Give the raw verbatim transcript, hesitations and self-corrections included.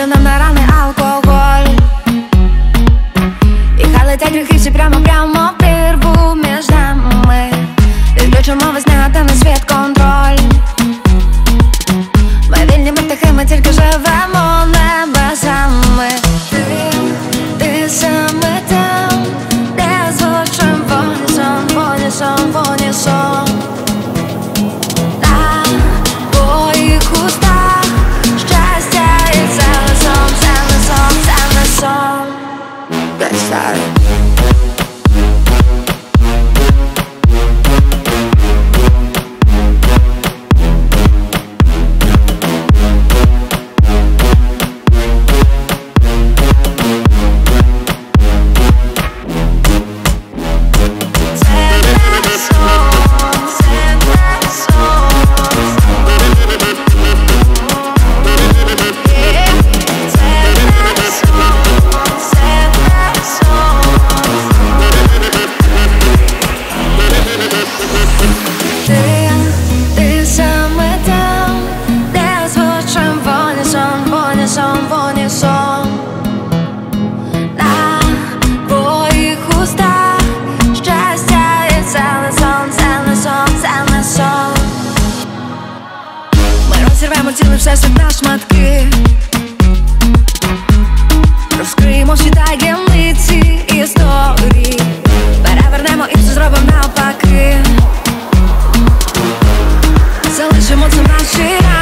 Вилю нам на рани алкоголь. І хай летять гріхи всі прямо-прямо в прірву між нами. Відключимо весь негативний світ контроль. Ми вільні, ми птахи, ми тільки живемо небесами. Ти, ти саме там, де звучим в унісон, в унісон, в унісон. На твоїх устах щастя, і це не сон, це не сон, це не сон. Let's start. Розірвемо цілий всесвіт на шматки, розкриємо всі таємниці історії, перевернемо і все зробимо навпаки. Залишимо це в нашій